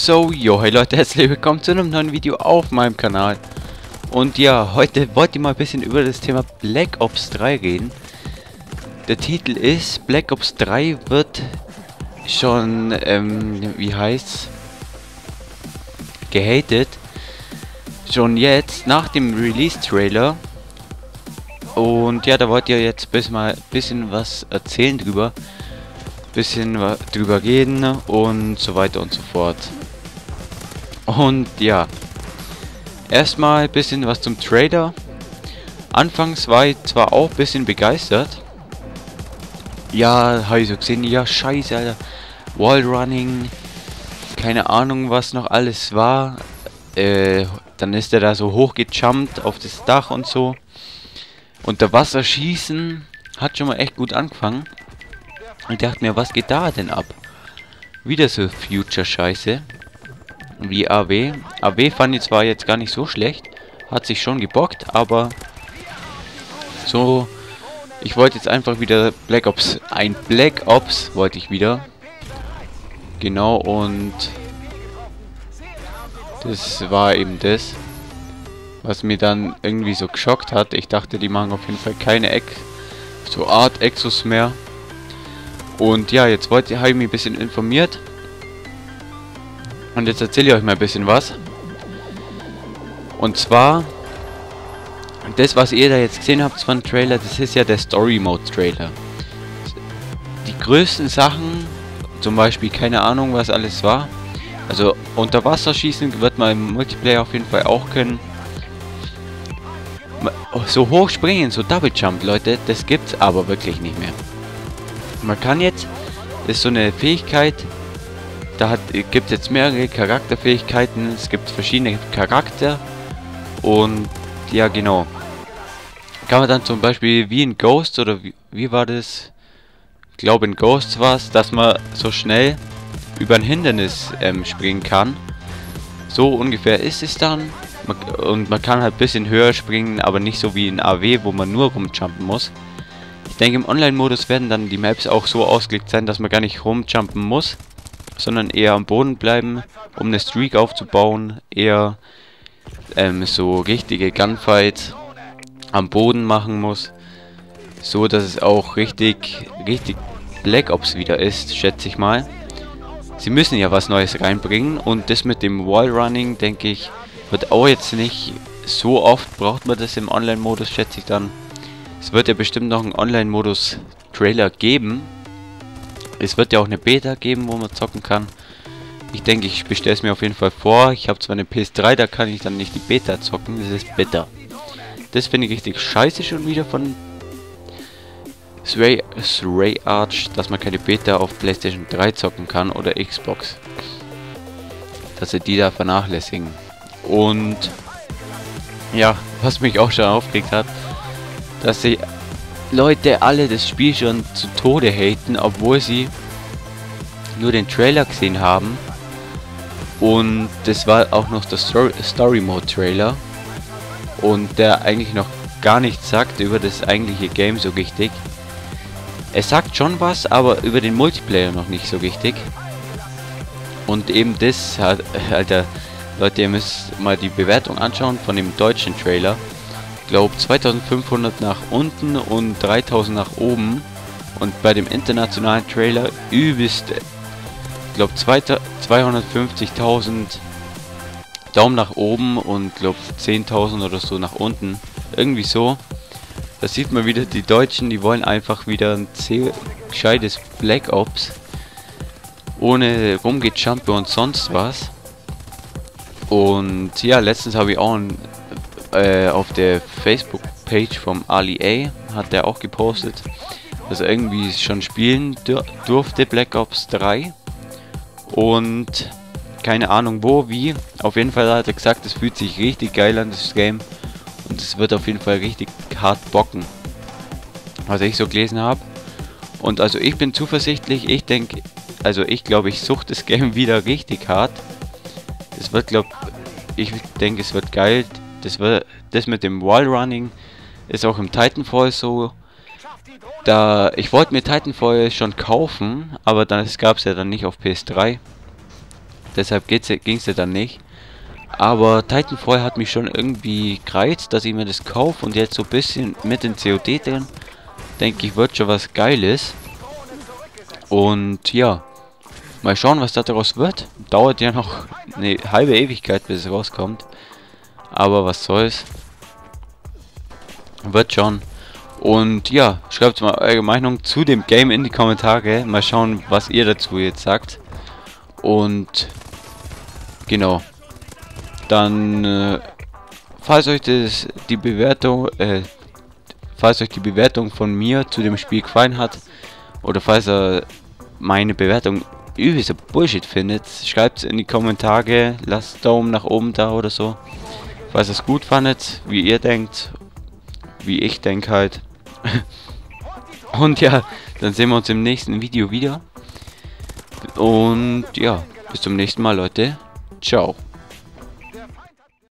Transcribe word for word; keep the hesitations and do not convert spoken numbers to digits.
So, yo, hey Leute, herzlich willkommen zu einem neuen Video auf meinem Kanal. Und ja, heute wollte ich mal ein bisschen über das Thema Black Ops drei reden. Der Titel ist, Black Ops drei wird schon, ähm, wie heißt's, gehatet. Schon jetzt, nach dem Release-Trailer. Und ja, da wollt ihr jetzt bis mal ein bisschen was erzählen drüber. Bisschen drüber reden und so weiter und so fort. Und ja, erstmal ein bisschen was zum Trailer. Anfangs war ich zwar auch ein bisschen begeistert. Ja, habe ich so gesehen, ja scheiße, Alter. Wallrunning, keine Ahnung was noch alles war. Äh, dann ist er da so hochgejumpt auf das Dach und so. Unter Wasser schießen hat schon mal echt gut angefangen. Und dachte mir, was geht da denn ab? Wieder so Future-Scheiße. Wie A W. A W fand ich zwar jetzt gar nicht so schlecht. Hat sich schon gebockt, aber so. Ich wollte jetzt einfach wieder Black Ops. Ein Black Ops wollte ich wieder. Genau, und das war eben das, was mir dann irgendwie so geschockt hat. Ich dachte, die machen auf jeden Fall keine Ex so Art Exos mehr. Und ja, jetzt wollte habe ich mich ein bisschen informiert. Und jetzt erzähle ich euch mal ein bisschen was. Und zwar, das, was ihr da jetzt gesehen habt von Trailer, das ist ja der Story Mode Trailer. Die größten Sachen, zum Beispiel, keine Ahnung, was alles war. Also unter Wasser schießen wird man im Multiplayer auf jeden Fall auch können. So hoch springen, so Double Jump, Leute, das gibt's aber wirklich nicht mehr. Man kann jetzt, das ist so eine Fähigkeit, da gibt es jetzt mehrere Charakterfähigkeiten, es gibt verschiedene Charakter und ja genau. Kann man dann zum Beispiel wie in Ghost oder wie, wie war das? Ich glaube in Ghost war es, dass man so schnell über ein Hindernis ähm, springen kann. So ungefähr ist es dann. Man, und man kann halt ein bisschen höher springen, aber nicht so wie in A W, wo man nur rumjumpen muss. Ich denke, im Online-Modus werden dann die Maps auch so ausgelegt sein, dass man gar nicht rumjumpen muss, sondern eher am Boden bleiben, um eine Streak aufzubauen. Eher ähm, so richtige Gunfights am Boden machen muss, so dass es auch richtig, richtig Black Ops wieder ist, schätze ich mal. Sie müssen ja was Neues reinbringen und das mit dem Wallrunning, denke ich, wird auch jetzt nicht so oft, braucht man das im Online-Modus, schätze ich dann. Es wird ja bestimmt noch einen Online-Modus-Trailer geben. Es wird ja auch eine Beta geben, wo man zocken kann. Ich denke, ich bestelle es mir auf jeden Fall vor. Ich habe zwar eine P S drei, da kann ich dann nicht die Beta zocken. Das ist bitter. Das finde ich richtig scheiße schon wieder von Stray, Stray Arch, dass man keine Beta auf PlayStation drei zocken kann oder Xbox. Dass sie die da vernachlässigen. Und ja, was mich auch schon aufgeregt hat, dass sie Leute alle das Spiel schon zu Tode haten, obwohl sie nur den Trailer gesehen haben. Und das war auch noch der Story, Story Mode Trailer. Und der eigentlich noch gar nichts sagt über das eigentliche Game so richtig. Es sagt schon was, aber über den Multiplayer noch nicht so richtig. Und eben das hat, Alter, Leute, ihr müsst mal die Bewertung anschauen von dem deutschen Trailer. Ich glaube zweitausendfünfhundert nach unten und dreitausend nach oben. Und bei dem internationalen Trailer übelst, ich glaube zweihundertfünfzigtausend Daumen nach oben und glaube zehntausend oder so nach unten. Irgendwie so. Da sieht man wieder, die Deutschen, die wollen einfach wieder ein sehr gescheites Black Ops. Ohne rumgejumpe und sonst was. Und ja, letztens habe ich auch ein Äh, auf der Facebook-Page vom Ali A hat der auch gepostet, dass er irgendwie schon spielen dur durfte, Black Ops drei. Und keine Ahnung wo, wie. Auf jeden Fall hat er gesagt, es fühlt sich richtig geil an, das Game. Und es wird auf jeden Fall richtig hart bocken, was ich so gelesen habe. Und also ich bin zuversichtlich, ich denke, also ich glaube, ich suche das Game wieder richtig hart. Es wird, glaube ich, denke, es wird geil. Das, war, das mit dem Wallrunning ist auch im Titanfall so. Da ich wollte mir Titanfall schon kaufen, aber das gab es ja dann nicht auf P S drei. deshalb ging es ja dann nicht. Aber Titanfall hat mich schon irgendwie gereizt, dass ich mir das kaufe und jetzt so ein bisschen mit den C O D drin. Denke ich, wird schon was Geiles. Und ja, mal schauen, was da daraus wird. Dauert ja noch eine halbe Ewigkeit, bis es rauskommt. Aber was soll's. Wird schon. Und ja, schreibt mal eure Meinung zu dem Game in die Kommentare. Mal schauen, was ihr dazu jetzt sagt. Und genau. Dann, äh, falls euch das, die Bewertung, äh, falls euch die Bewertung von mir zu dem Spiel gefallen hat, oder falls ihr meine Bewertung übelst Bullshit findet, schreibt es in die Kommentare, lasst Daumen nach oben da oder so. Falls ihr es gut fandet, wie ihr denkt, wie ich denke halt. Und ja, dann sehen wir uns im nächsten Video wieder. Und ja, bis zum nächsten Mal, Leute. Ciao.